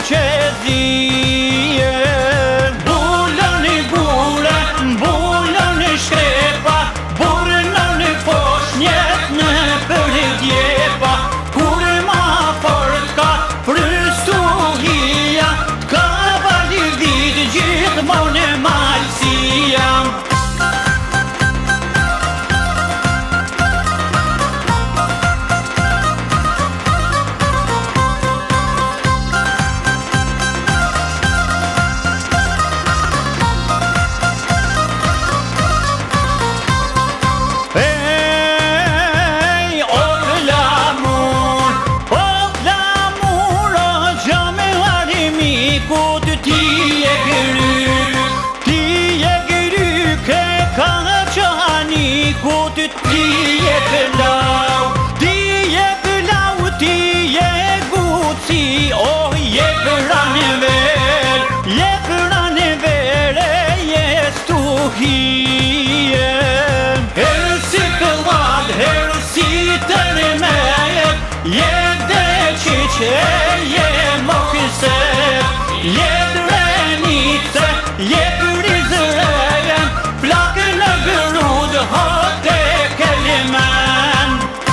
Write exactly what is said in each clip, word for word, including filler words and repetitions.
që zije. Bulën i gule, bulën i shkrepa, burënën i fosh njet në përdjepa. Kur ma fort ka frystuhia, ka vali vit gjithmonë e malësia. Ti je pëllau, ti je pëllau, ti je guci, oh je përane ver, je përane ver, e je stuhie. Herë si këllad, herë si të rimet, je deqiqe, je mokëset, je drenice, je përizërejen, flakë në gërud, hote kelimen.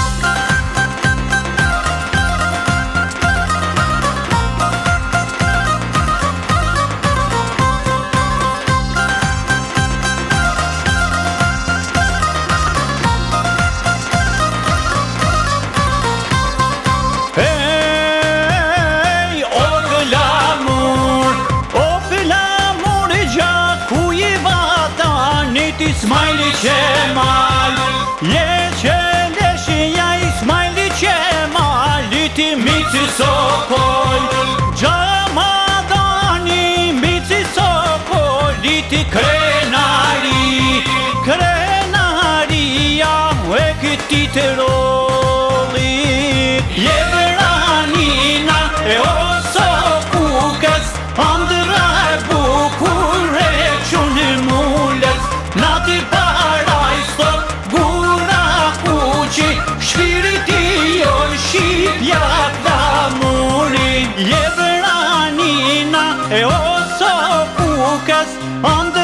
Hey, o glamur, o glamur i gjaku i vatanit Ismaili Qemal. Je qeleshja Ismaili Qemalit i Mici Sokol, Gjamadani Mici Sokolit i krenari, krenaria e këti të rollit. Je veranina e o Sokukës, andra e bukur e qunë mullet, nati paraj sot gura kuqi, shpiriti jo shqipja t'amuri. Je veranina e o Sokukës, andra